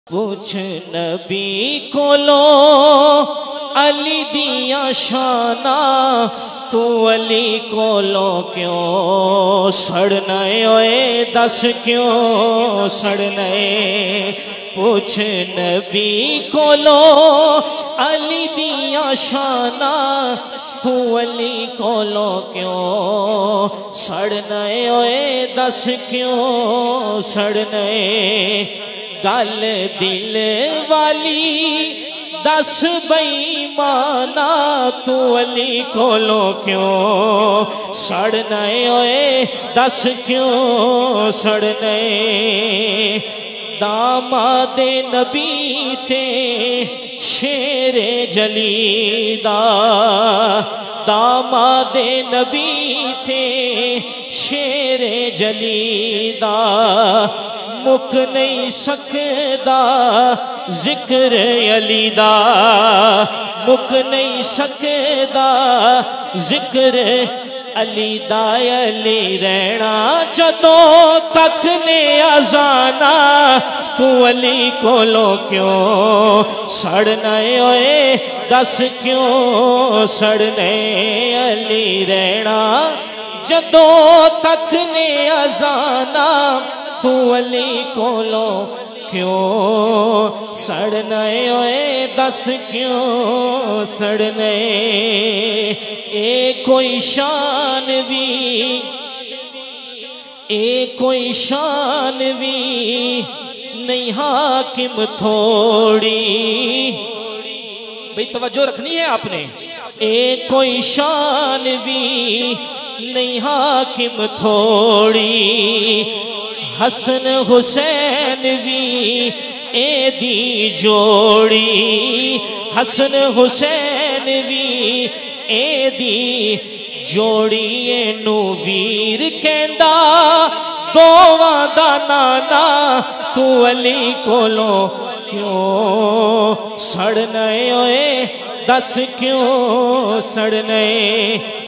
پوچھ نبی کولو علی دیاں شانہ تو علی کولو کیوں سڑنا اوئے دس کیوں سڑنا پوچھ نبی کولو علی دیاں شانہ تو علی کولو کیوں سڑنا اوئے دس کیوں سڑنا گل دل والی دس بئی مانا تو علی کولو کیوں سڑنا اوئے دس کیوں سڑنا داماد نبی تے شیر جلی دا داماد نبی تے شیر جلی دا مک نہیں سکدا ذکر علی دا مک نہیں سکدا ذکر علی دا علی رہنا جدوں تک نے اذانا تو علی کولو کیوں سڑنا اوئے دس کیوں سڑنے علی رہنا جدوں تک نے اذانا تو علی کولو کیوں سڑنا اوئے دس کیوں سڑنے اے کوئی شان بھی اے کوئی شان بھی نہیں حاکم تھوڑی بھئی توجہ رکھنی ہے آپ نے اے کوئی شان بھی نہیں حاکم تھوڑی حسن حسین بھی اے دی جوڑی حسن حسین بھی اے دی جوڑی اینو ویر کہندا دوواں دا نانا تو علی کولو کیوں سڑنا اوئے دس کیوں سڑنا